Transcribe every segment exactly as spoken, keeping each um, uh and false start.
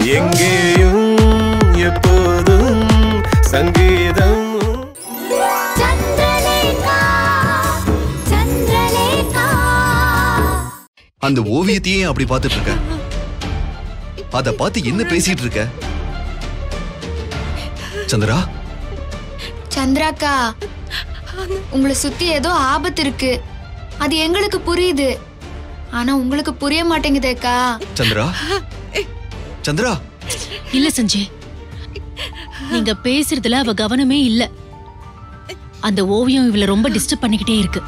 எங்கேயும் எப்போதும் சங்கீதம். அந்த ஓவியத்தையே அப்படி பார்த்துட்டு இருக்க, அத பார்த்து என்ன பேசிட்டு இருக்க? சந்திரா, சந்திராக்கா, உங்களை சுத்தி ஏதோ ஆபத்து இருக்கு, அது எங்களுக்கு புரியுது. ஆனா உங்களுக்கு புரிய மாட்டேங்குதேக்கா. சந்திரா, சந்திரா. இல்ல சஞ்சய், நீங்க பேசுறதுல அவ கவனமே இல்ல. அந்த ஓவியம் இவள ரொம்ப டிஸ்டர்ப் பண்ணிக்கிட்டே இருக்கு.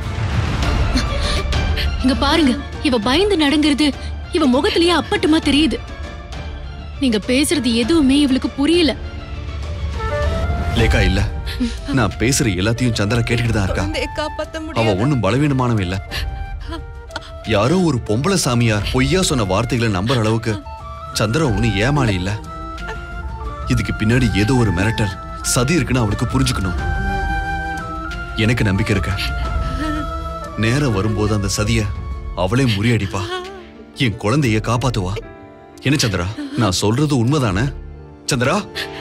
இங்க பாருங்க, இவ பயந்து நடங்கிறது இவ முகத்திலேயே அப்பட்டுமா தெரியுது. நீங்க பேசுறது எதுவுமே இவளுக்கு புரியல. லேக்கா, இல்ல, நான் பேசுற எல்லாத்தையும் சந்திரா கேட்டுக்கிட்டு தான் இருக்கா. அவ ஒண்ணும் பலவீனமானவ இல்ல. யாரோ ஒரு பொம்பளை சாமியார் பொய்யா சொன்ன வார்த்தைகளை நம்புற அளவுக்கு சந்திரா ஒண்ணு ஏமாளி இல்ல. இதுக்கு பின்னாடி ஏதோ ஒரு மிரட்டல் சதி இருக்குன்னு அவளுக்கு புரிஞ்சுக்கணும். எனக்கு நம்பிக்கை இருக்க. நேரம் வரும்போது அந்த சதிய அவளே முறியடிப்பா, என் குழந்தைய காப்பாத்துவா. என்ன சந்திரா, நான் சொல்றது உண்மைதானே? சந்திரா,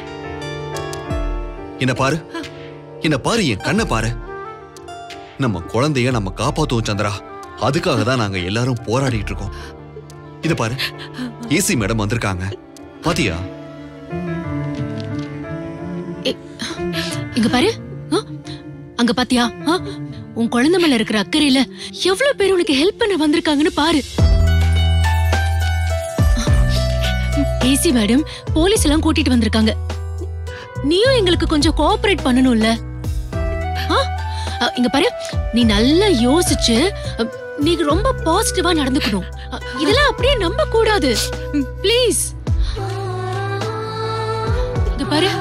என்ன பாரு, என்ன பாரு, என் கண்ணை பாரு. நம்ம குழந்தைய நம்ம காப்பாத்துவோம் சந்திரா. அதுக்காக தான் நாங்க எல்லாரும் போராடிட்டு இருக்கோம். இத பாரு, ஏசி மேடம் வந்திருக்காங்க, பாத்தியா? இங்க பாரு, அங்க பாத்தியா? உன் குழந்தை மேல இருக்கிற அக்கறையில எவ்வளவு பேர் உனக்கு ஹெல்ப் பண்ண வந்திருக்காங்கன்னு பாரு. ஏசி மேடம் போலீஸ் எல்லாம் கூட்டிட்டு வந்திருக்காங்க. நீயும் எங்களுக்கு கொஞ்சம் கோஆபரேட் பண்ணணும்ல. இங்க பாரு, நீ நல்லா யோசிச்சு நீ ரொம்ப பாசிட்டிவா நடந்துக்கணும். இதெல்லாம் அப்படியே நம்ப கூடாது, ப்ளீஸ். இங்க பாரு,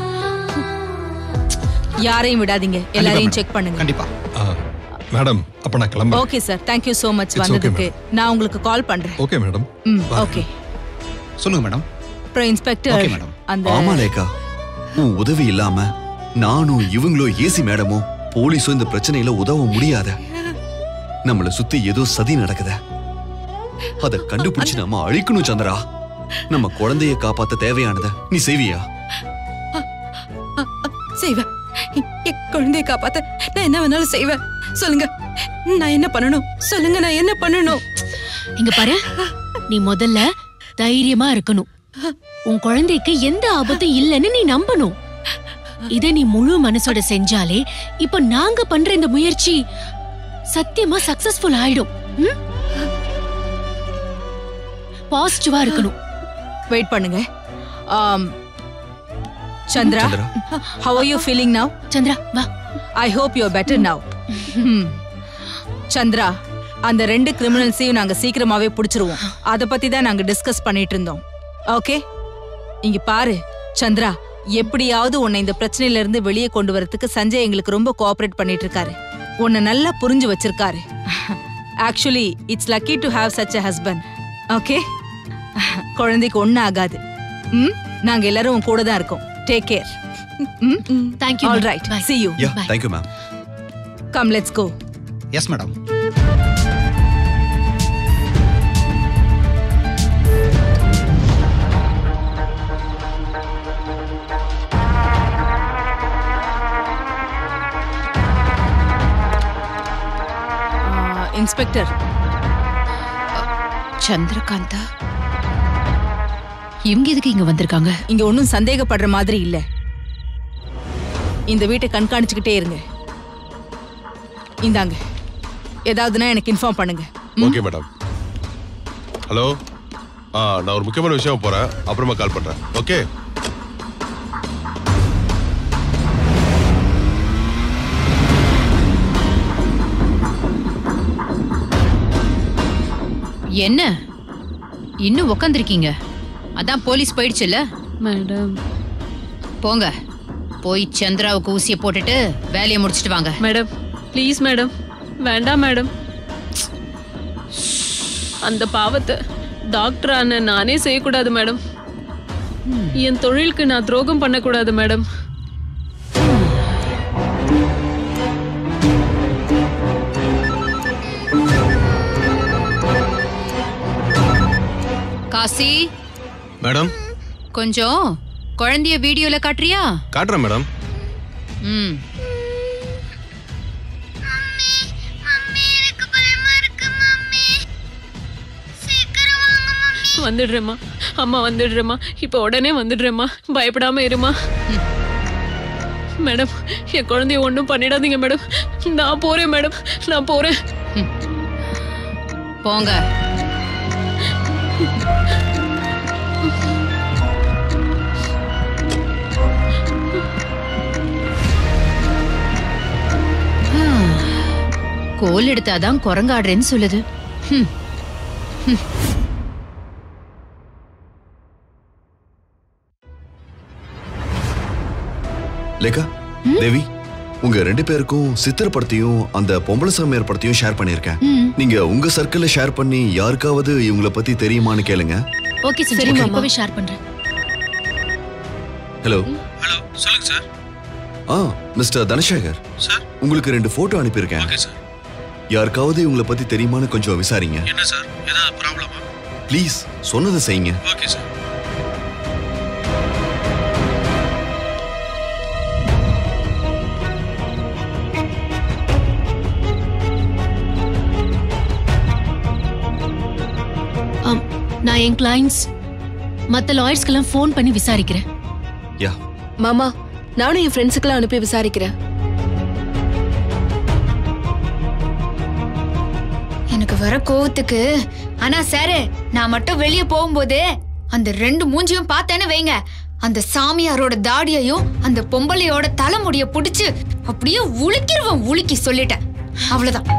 யாரையும் விடாதீங்க, எல்லாரையும் செக் பண்ணுங்க. கண்டிப்பா மேடம். அப்ப நான் கிளம்புறேன். Okay sir, thank you so much வந்ததுக்கு. நான் உங்களுக்கு கால் பண்றேன். Okay madam. ம், ஓகே. சொல்லுங்க மேடம். அப்புறம் இன்ஸ்பெக்டர். Okay madam. அந்த ஆமா லேக்கா, உன் உதவி இல்லாம நானும் இவங்களோ ஏசி மேடமும் போலீஸும் இந்த பிரச்சனையில உதவ முடியாத. நம்மள சுத்தி ஏதோ சதி நடக்குத, அத கண்டுபிடிச்சு நம்ம அழிக்கணும் சந்திரா. நம்ம குழந்தைய காப்பாத்த தேவையானத நீ செய்வியா? செய்வேன். என் குழந்தைய காப்பாத்த நான் என்ன வேணாலும் செய்வேன். சொல்லுங்க, நான் என்ன பண்ணணும்? சொல்லுங்க, நான் என்ன பண்ணணும்? இங்க பாரு, நீ முதல்ல தைரியமா இருக்கணும். உன் குழந்தைக்கு எந்த ஆபத்தும் இல்லைன்னு நீ நம்பணும். இதை நீ முழு மனசோட செஞ்சாலே இப்ப நாங்க பண்ற இந்த முயற்சி சத்தியமா சக்சஸ்ஃபுல் ஆயிடும். பாசிட்டிவா இருக்கணும். வெயிட் பண்ணுங்க. Chandra, how are you feeling now? Chandra, வா. I hope you are better now. Chandra, அந்த ரெண்டு கிரிமினல்ஸையும் நாங்க சீக்கிரமாவே புடிச்சிருவோம். அத பத்தி தான் நாங்க டிஸ்கஸ் பண்ணிட்டு இருந்தோம். ஓகே, இங்க பாரு சந்திரா, எப்படியாவது உன்னை இந்த பிரச்சனையில இருந்து வெளியே கொண்டு வரதுக்கு சஞ்சய் எங்களுக்கு ரொம்ப கோஆபரேட் பண்ணிட்டு இருக்காரு. உன்னை நல்லா புரிஞ்சு வச்சிருக்காரு. Actually it's lucky to have such a husband. Okay, குழந்தைக்கு ஒண்ணு ஆகாது. ம், நாங்க எல்லாரும் உன் கூட தான் இருக்கோம். Take care. Mm? Thank you. All right. Bye. See you. Yeah, Bye. Thank you, ma'am. Come, let's go. Yes, madam. Uh, Inspector. Chandrakanta, இவங்க எதுக்கு இங்க வந்திருக்காங்க? இங்க ஒன்னும் சந்தேகப்படுற மாதிரி இல்ல. இந்த வீட்டை கண்காணிச்சுக்கிட்டே இருங்க. இந்தாங்க, ஏதாவதுனா எனக்கு இன்ஃபார்ம் பண்ணுங்க. Okay madam. ஹலோ, ஆ நான் ஒரு முக்கியமான விஷயம் போறேன், அப்புறமா கால் பண்றேன். ஓகே. என்ன இன்னும் உட்காந்துருக்கீங்க? அதான் போலீஸ் போயிடுச்சுல்ல மேடம். போங்க, போய் சந்திராவுக்கு ஊசியை போட்டுட்டு வேலையை முடிச்சிட்டு வாங்க. மேடம் ப்ளீஸ் மேடம், வேண்டாம் மேடம். அந்த பாவத்தை டாக்டரான நானே செய்யக்கூடாது மேடம். என் தொழிலுக்கு நான் துரோகம் பண்ணக்கூடாது மேடம். காசி மேடம், கொஞ்சம் குழந்தைய வீடியோல காட்டுறியா? காட்டுறேன் மேடம். ம். வந்துடுறேம்மா, அம்மா வந்துடுறேம்மா, இப்ப உடனே வந்துடுறேம்மா, பயப்படாம இருமா. மேடம், என் குழந்தைய ஒன்றும் பண்ணிடாதீங்க மேடம். நான் போறேன் மேடம், நான் போறேன். போங்க. கோல் எடுத்தாதான் குரங்காடுறேன்னு சொல்லுது. லேகா, தேவி, உங்க ரெண்டு பேருக்கும் சித்திர படத்தையும் அந்த பொம்பளை சாமியார் படத்தையும் ஷேர் பண்ணிருக்கேன். நீங்க உங்க சர்க்கிள்ல ஷேர் பண்ணி யாருக்காவது இவங்கள பத்தி தெரியுமான்னு கேளுங்க. ஓகே சார், சரி மாமாவே ஷேர் பண்றேன். ஹலோ ஹலோ, சொல்லுங்க சார். ஆ, மிஸ்டர் தனசேகர் சார், உங்களுக்கு ரெண்டு போட்டோ அனுப்பியிருக்கேன். Okay sir. யாருக்காவது இவங்கள பத்தி தெரியுமான்னு கொஞ்சம் விசாரிங்க. என்ன சார், ஏதாவது ப்ராப்ளமா? ப்ளீஸ் சொன்னதை செய்யுங்க. Okay sir. நான் என் கிளைண்ட்ஸ் மத்த லாயர்ஸ்க்கெல்லாம் ஃபோன் பண்ணி விசாரிக்கிறேன். யா மாமா, நானும் என் ஃப்ரெண்ட்ஸுக்கெல்லாம் அனுப்பி விசாரிக்கிறேன். எனக்கு வர கோவத்துக்கு. ஆனா சார், நான் மட்டும் வெளியே போகும்போது அந்த ரெண்டு மூஞ்சியும் பார்த்தேன்னு வைங்க, அந்த சாமியாரோட தாடியையும் அந்த பொம்பளையோட தலைமுடிய புடிச்சு அப்படியே உலுக்கிடுவோம். உலுக்கி சொல்லிட்டேன், அவ்வளவுதான்.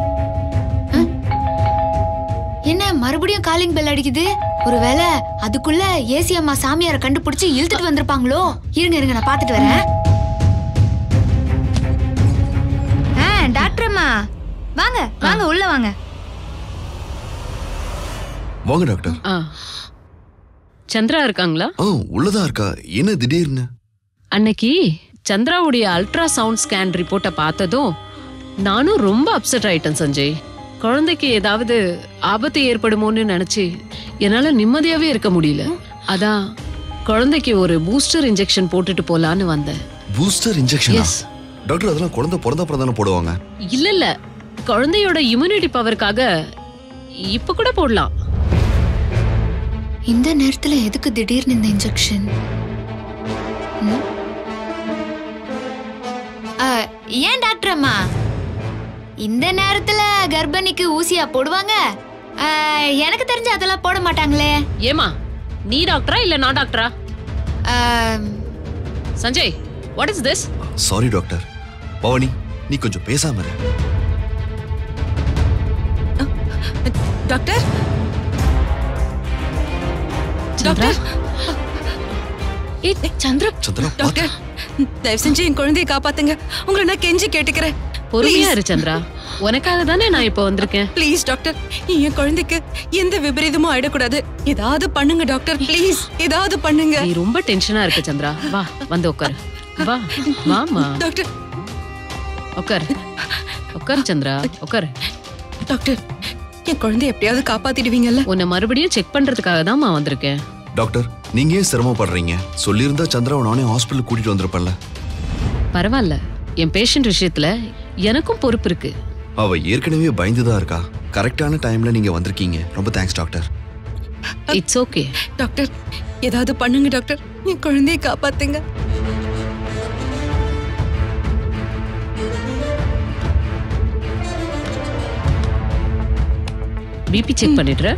என்ன மறுபடியும் காலிங் பெல் அடிக்குது? ஒருவேளை அதுக்குள்ள ஏசி அம்மா சாமியார கண்டுபிடிச்சு இழுத்துட்டு வந்திருப்பாங்களோ? இருங்க இருங்க, நான் பாத்துட்டு வரேன். டாக்டர் அம்மா வாங்க வாங்க, உள்ள வாங்க. வாங்க டாக்டர். சந்திரா இருக்காங்களா? ஆ, உள்ளதா இருக்கா. என்ன திடீர்னு? அன்னைக்கு சந்திராவுடைய அல்ட்ரா சவுண்ட் ஸ்கேன் ரிப்போர்ட்டை பார்த்ததும் நானும் ரொம்ப அப்செட் ஆயிட்டேன் சஞ்சய். குழந்தைக்கு ஏதாவது ஆபத்து ஏற்படுமோன்னு நினைச்சு என்னால நிம்மதியாவே இருக்க முடியல. அதான் குழந்தைக்கு ஒரு பூஸ்டர் இன்ஜெக்ஷன் போட்டுட்டு போலான்னு வந்தேன். Booster injection? டாக்டர், அதெல்லாம் குழந்தை பிறந்த அப்புறம் தானே போடுவாங்க. இல்ல இல்ல, குழந்தையோட இம்யூனிட்டி பவருக்காக இப்ப கூட போடலாம். இந்த நேரத்துல எதுக்கு திடீர்னு இந்த இன்ஜெக்ஷன்? ஏன் டாக்டர் அம்மா இந்த நேரத்துல கர்ப்பிணிக்கு ஊசியா போடுவாங்க? எனக்கு தெரிஞ்சு அதெல்லாம் போட மாட்டாங்களே. ஏமா, நீ டாக்டரா இல்ல நான் டாக்டரா? Sanjay, what is this? Sorry doctor. Bhavani, நீ கொஞ்சம் பேசாம இரு. டாக்டர் டாக்டர் ஏ சந்திரா சந்திரா, டாக்டர், தயவு செஞ்சு என் குழந்தையை காப்பாத்துங்க. உங்களை நான் கெஞ்சி கேட்டுக்கிறேன். பொறுமையா இரு சந்திரா, உனக்காக தானே நான் இப்ப வந்திருக்கேன். ப்ளீஸ் டாக்டர், என் குழந்தைக்கு எந்த விபரீதமும் ஆயிடக்கூடாது. ஏதாவது பண்ணுங்க டாக்டர், ப்ளீஸ் ஏதாவது பண்ணுங்க. நீ ரொம்ப டென்ஷனா இருக்கு சந்திரா. வா, வந்து உட்காரு. வா வாமா டாக்டர். உட்காரு உட்காரு சந்திரா, உட்காரு. டாக்டர், என் குழந்தைய எப்படியாவது காப்பாத்திடுவீங்கல்ல? உன்னை மறுபடியும் செக் பண்றதுக்காக தான் நான் வந்திருக்கேன். டாக்டர், நீங்க ஏன் சிரமப்படுறீங்க? சொல்லியிருந்தா சந்திராவை நானே ஹாஸ்பிட்டல் கூட்டிட்டு வந்திருப்பேன்ல. பரவாயில்ல, என் பேஷண்ட் விஷயத்துல எனக்கும் பொறுப்பு இருக்கு. அவ ஏற்கனவே பயந்துதான் இருக்கா. கரெக்டான டைம்ல நீங்க வந்திருக்கீங்க. ரொம்ப thanks doctor. It's okay. Doctor, ஏதாவது பண்ணுங்க டாக்டர், என் குழந்தையை காப்பாத்துங்க. BP check பண்ணிடுற.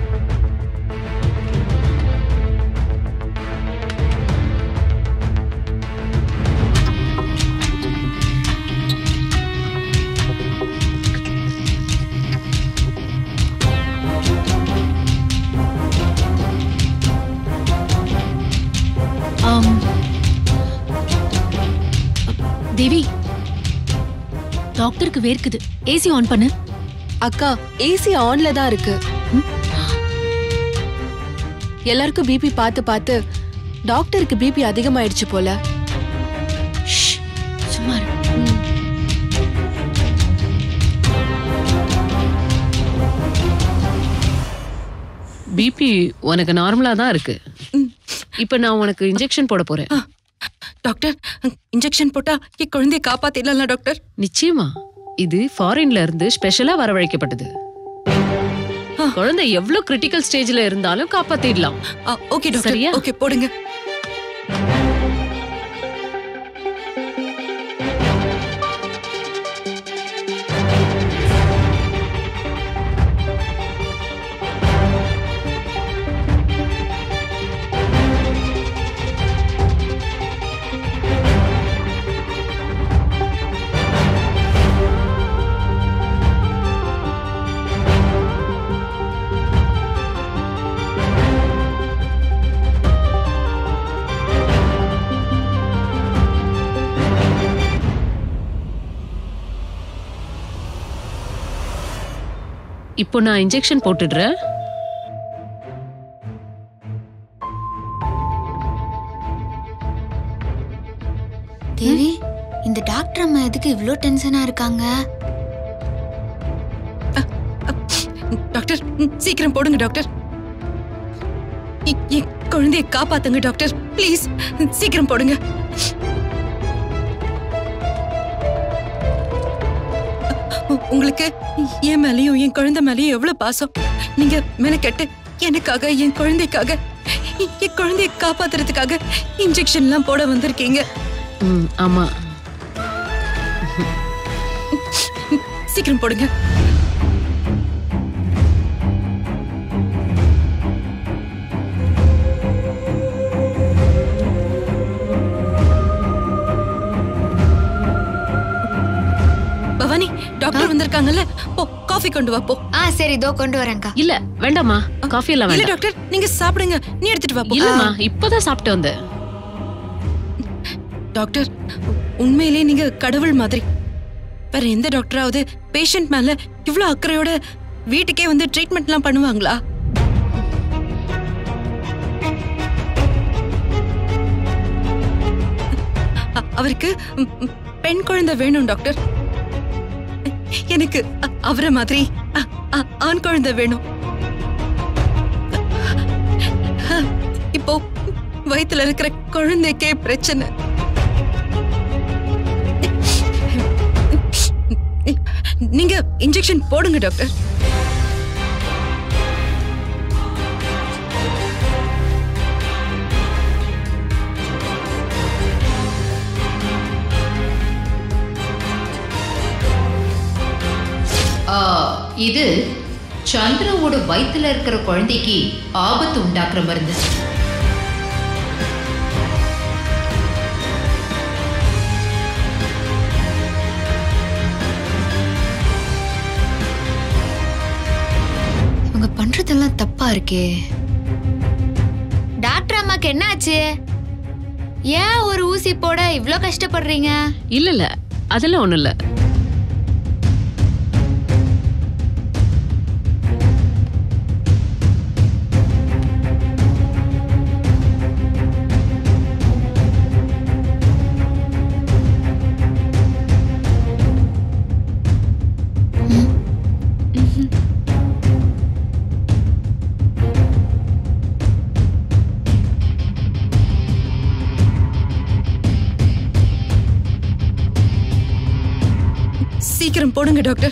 தேவி, டாக்டருக்கு வேர்க்குது. ஏசி ஆன் பண்ணு. அக்கா, ஏசி ஆன்ல தான் இருக்கு. எல்லாருக்கும் பிபி பார்த்து பார்த்து டாக்டருக்கு பிபி அதிகமாயிடுச்சு போல. சும்மா பிபி உனக்கு நார்மலா தான் இருக்கு. இப்ப நான் உனக்கு இன்ஜெக்ஷன் போட போறேன். டாக்டர், இன்ஜெக்ஷன் போட்டா என் குழந்தைய காப்பாத்திடலாம் டாக்டர்? நிச்சயமா. இது ஃபாரின்ல இருந்து ஸ்பெஷலா வரவழைக்கப்பட்டது. குழந்தை எவ்வளவு கிரிட்டிக்கல் ஸ்டேஜ்ல இருந்தாலும் காப்பாத்திடலாம். Okay doctor. சரியா? ஓகே, போடுங்க. இப்போ நான் இன்ஜெக்ஷன் போட்டுடுறேன். தேவி, இந்த டாக்டர் அம்மா எதுக்கு இவ்ளோ டென்ஷனா இருக்காங்க? டாக்டர், சீக்கிரம் போடுங்க டாக்டர். என் குழந்தைய காப்பாத்துங்க டாக்டர், ப்ளீஸ் சீக்கிரம் போடுங்க. உங்களுக்கு என் மேலயும் என் குழந்தை மேலயும் எவ்வளவு பாசம். நீங்க மெனக்கெட்டு எனக்காக, என் குழந்தைக்காக, என் குழந்தைய காப்பாத்துறதுக்காக இன்ஜெக்ஷன் எல்லாம் போட வந்திருக்கீங்க. ஆமா, சீக்கிரம் போடுங்க. பவானி, டாக்டர் வந்திருக்காங்கல்ல, போ காஃபி கொண்டு வா போ. ஆ சரி, இதோ கொண்டு வரேன்க்கா. இல்ல வேண்டாமா, காஃபி எல்லாம் இல்ல வேண்டாம். டாக்டர், நீங்க சாப்பிடுங்க, நீ எடுத்துட்டு வா போ. இல்லம்மா, இப்பதான் சாப்பிட்டு வந்தேன். டாக்டர், உண்மையிலேயே நீங்க கடவுள் மாதிரி. வேற எந்த டாக்டராவது பேஷண்ட் மேல இவ்வளவு அக்கறையோட வீட்டுக்கே வந்து ட்ரீட்மெண்ட் எல்லாம் பண்ணுவாங்களா? அவருக்கு பெண் குழந்தை வேணும் டாக்டர். எனக்கு அவரை மாதிரி ஆண் குழந்தை வேணும். இப்போ வயித்துல இருக்கிற குழந்தைக்கே பிரச்சனை. நீங்க இன்ஜெக்ஷன் போடுங்க டாக்டர். இது சந்திராவோட வயித்துல இருக்கிற குழந்தைக்கு ஆபத்து உண்டாக்குற மருந்து. இவங்க பண்றதெல்லாம் தப்பா இருக்கே. டாக்டர் அம்மாக்கு என்ன ஆச்சு? ஏன் ஒரு ஊசி போட இவ்ளோ கஷ்டப்படுறீங்க? இல்ல இல்ல, அதெல்லாம் ஒண்ணும் இல்ல. சீக்கிரம் போடுங்க டாக்டர்.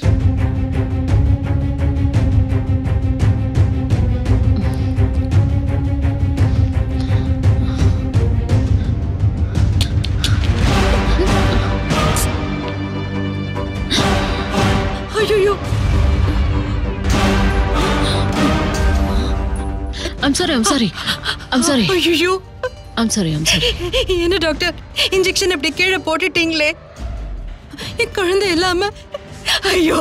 ஐயோ, I'm sorry, I'm sorry. I'm sorry. ஐயோ, I'm sorry, I'm sorry. என்ன டாக்டர், இன்ஜெக்ஷன் அப்படி கீழே போட்டுட்டீங்களே, என் குழந்தை இல்லாம. ஐயோ,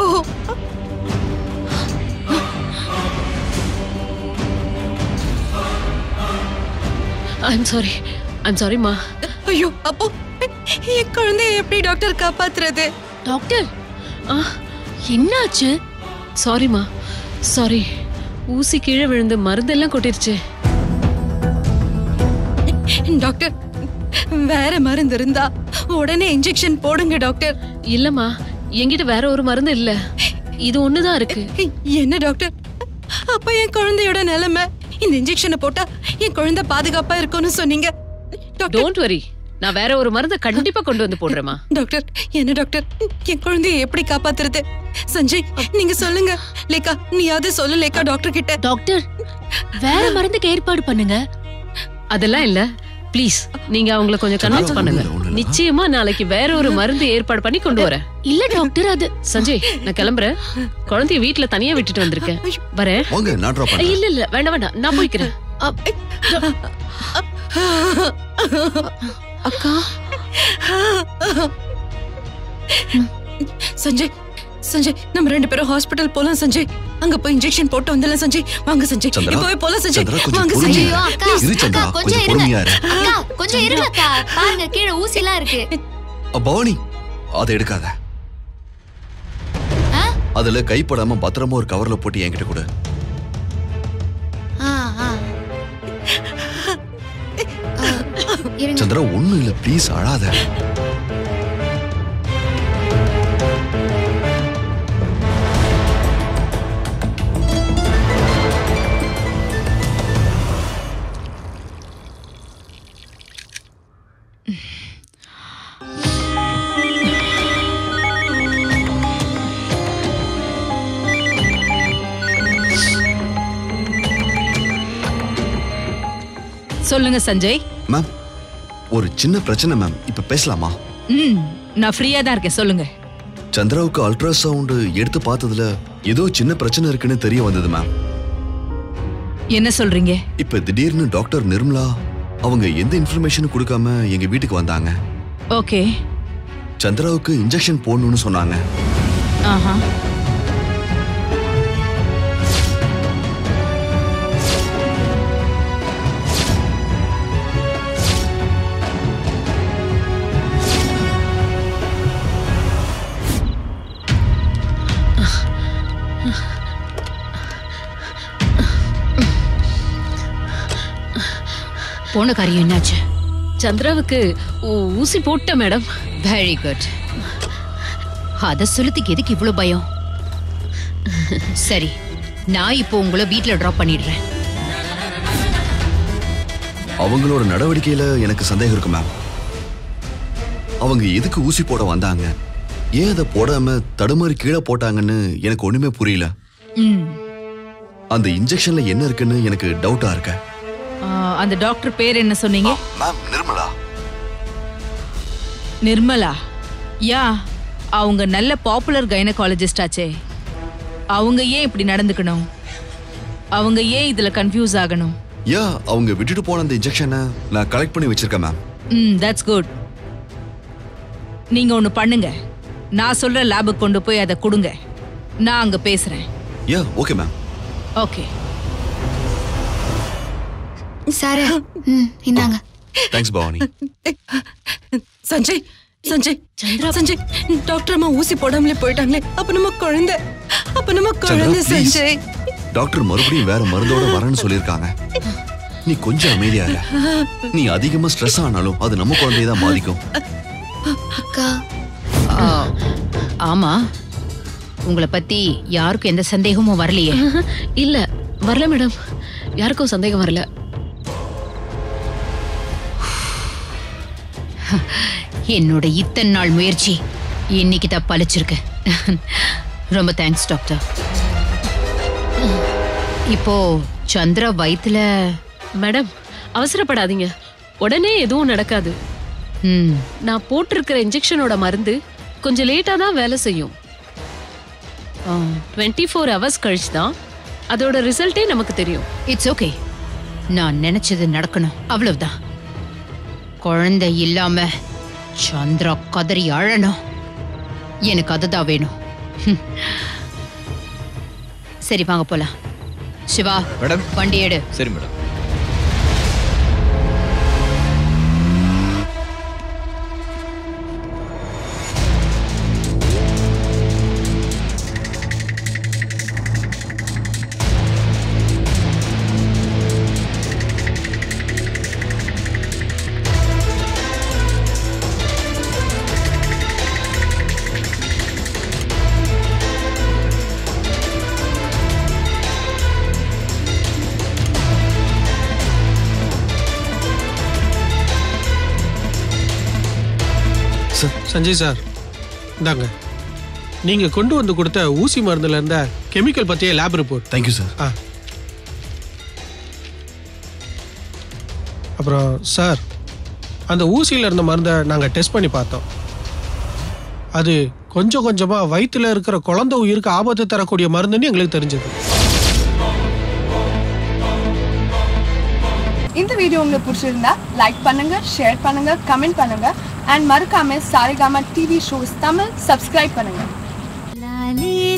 I'm sorry. I'm sorry மா. ஐயோ, அப்போ என் குழந்தைய எப்படி டாக்டர் காப்பாத்துறது? டாக்டர், என்னாச்சு? சாரிமா, சாரி. ஊசி கீழே விழுந்து மருந்தெல்லாம் கொட்டிருச்சு. டாக்டர், வேற மருந்து இருந்தா உடனே இன்ஜெக்ஷன் போடுங்க டாக்டர். இல்லம்மா, என்கிட்ட வேற ஒரு மருந்து இல்ல, இது ஒண்ணுதான் இருக்கு. என்ன டாக்டர், அப்ப என் குழந்தையோட நிலைமை இந்த இன்ஜெக்ஷனை போட்டா என் குழந்தை பாதுகாப்பா இருக்கும்னு சொன்னீங்க. டோன்ட் வரி, நான் வேற ஒரு மருந்து கண்டிப்பா கொண்டு வந்து போடுறேமா. டாக்டர் என்ன டாக்டர், என் குழந்தையை எப்படி காப்பாத்துறது? சஞ்சய் நீங்க சொல்லுங்க. லேக்கா நீயாவது சொல்லு லேக்கா டாக்டர் கிட்ட. டாக்டர் வேற மருந்துக்கு ஏற்பாடு பண்ணுங்க. அதெல்லாம் இல்ல, ப்ளீஸ் நீங்க அவங்கள கொஞ்சம் கன்வின்ஸ் பண்ணுங்க. நிச்சயமா நாளைக்கு வேற ஒரு மருந்து ஏற்பாடு பண்ணி கொண்டு வரேன். இல்ல டாக்டர், அது சஞ்சய் நான் கிளம்புறேன். குழந்தைய வீட்டுல தனியா விட்டுட்டு வந்திருக்கேன். வரேன். இல்ல இல்ல வேண்டாம் வேண்டாம், நான் போய்க்கிறேன். அக்கா சஞ்சய் சஞ்சய் நம்ம ரெண்டு பேரும் ஹாஸ்பிடல் போலாம் சஞ்சய். அங்க போய் இன்ஜெக்ஷன் போட்டு வந்துடலாம் சஞ்சய். வாங்க சஞ்சய், இப்போவே போலாம் சஞ்சய். வாங்க சஞ்சய். அக்கா கொஞ்சம் இருங்க அக்கா, கொஞ்சம் இருங்க அக்கா. பாருங்க கீழே ஊசி எல்லாம் இருக்கு. பவானி அதை எடுக்காத. அதுல கைப்படாம பத்திரமா ஒரு கவர்ல போட்டு என்கிட்ட கொடு. சந்திரா ஒண்ணும் இல்ல, ப்ளீஸ் அழாத. சொல்லுங்க சஞ்சய். மேம் ஒரு சின்ன பிரச்சனை மேம், இப்ப பேசலாமா? ம் நான் ஃப்ரீயா தான் இருக்கேன், சொல்லுங்க. சந்திராவுக்கு அல்ட்ராசவுண்ட் எடுத்து பார்த்ததுல ஏதோ சின்ன பிரச்சனை இருக்குன்னு தெரிய வந்தது மேம். என்ன சொல்றீங்க? இப்ப திடீர்னு டாக்டர் நிர்மலா அவங்க எந்த இன்ஃபர்மேஷனும் கொடுக்காம எங்க வீட்டுக்கு வந்தாங்க. ஓகே. சந்திராவுக்கு இன்ஜெக்ஷன் போடணும்னு சொன்னாங்க. ஆஹா. போன காரியம் என்னாச்சு? சந்திராவுக்கு ஊசி போட்ட மேடம். Very good. அத சொல்லுறதுக்கு எதுக்கு இவ்வளவு பயம்? சரி, நான் இப்போ உங்களை வீட்டுல டிராப் பண்ணிடுறேன். அவங்களோட நடவடிக்கையில எனக்கு சந்தேகம் இருக்கு மேம். அவங்க எதுக்கு ஊசி போட வந்தாங்க, ஏன் அதை போடாம தடுமாறி கீழே போட்டாங்கன்னு எனக்கு ஒண்ணுமே புரியல. அந்த இன்ஜெக்ஷன்ல என்ன இருக்குன்னு எனக்கு டவுட்டா இருக்கு. அந்த டாக்டர் பேர் என்ன சொன்னீங்க? மேம் நிர்மலா. நிர்மலா? யா, அவங்க நல்ல பாப்புலர் கைனகாலஜிஸ்ட் ஆச்சே. அவங்க ஏன் இப்படி நடந்துக்கணும்? அவங்க ஏன் இதுல கன்ஃபியூஸ் ஆகணும்? யா, அவங்க விட்டுட்டு போன அந்த இன்ஜெக்ஷனை நான் கலெக்ட் பண்ணி வச்சிருக்கேன் மேம். ம் தட்ஸ் குட். நீங்க ஒன்னு பண்ணுங்க, நான் சொல்ற லேபுக்கு கொண்டு போய் அதை கொடுங்க. நான் அங்க பேசுறேன். Yeah okay ma'am. Okay sir. ம் இந்தாங்க. தேங்க்ஸ் பவானி. சஞ்சய் சஞ்சய் சஞ்சய் டாக்டர் அம்மா ஊசி போடாமலே போயிட்டாங்களே. அப்ப நம்ம குழந்தை அப்ப நம்ம குழந்தை சஞ்சய். டாக்டர் மறுபடியும் வேற மருந்தோட வரேன்னு சொல்லிருக்காங்க. நீ கொஞ்சம் அமைதியா இரு. நீ அதிகமா ஸ்ட்ரெஸ் ஆனாலும் அது நம்ம குழந்தையை தான் பாதிக்கும். அக்கா. ஆமா, உங்களை பத்தி யாருக்கும் எந்த சந்தேகமும் வரலையே? இல்ல வரல மேடம், யாருக்கும் சந்தேகம் வரல. என்னோட இத்தனை நாள் முயற்சி இன்னைக்கு தான் பழிச்சிருக்கு. ரொம்ப தேங்க்ஸ் டாக்டர். இப்போ சந்திரா வயித்துல. மேடம் அவசரப்படாதீங்க, உடனே எதுவும் நடக்காது. நான் போட்டிருக்கிற இன்ஜெக்ஷனோட மருந்து கொஞ்சம் லேட்டா தான் வேலை செய்யும். டுவெண்ட்டி ஃபோர் ஹவர்ஸ் கழிச்சு தான் அதோட ரிசல்ட்டே நமக்கு தெரியும். இட்ஸ் ஓகே, நான் நினைச்சது நடக்கணும், அவ்வளவுதான். குழந்தை இல்லாம சந்திரா கதறி அழணும், எனக்கு அதுதான் வேணும். சரி வாங்க போலாம். சிவா மேடம் வண்டி எடு. சரி மேடம். சார். சஞ்சய் சார் இந்தாங்க, நீங்க கொண்டு வந்து கொடுத்த ஊசி மருந்துல இருந்த கெமிக்கல் பத்திய லேப் ரிப்போர்ட். Thank you sir. ஆ அப்புறம் சார், அந்த ஊசியில இருந்த மருந்தை நாங்க டெஸ்ட் பண்ணி பார்த்தோம். அது கொஞ்சம் கொஞ்சமா வயிற்றுல இருக்கிற குழந்தை உயிருக்கு ஆபத்து தரக்கூடிய மருந்துன்னு எங்களுக்கு தெரிஞ்சது. இந்த வீடியோ உங்களுக்கு பிடிச்சிருந்தா லைக் பண்ணுங்க, ஷேர் பண்ணுங்க, கமெண்ட் பண்ணுங்க அண்ட் மறக்காம Saregama TV shows Tamil subscribe பண்ணுங்க.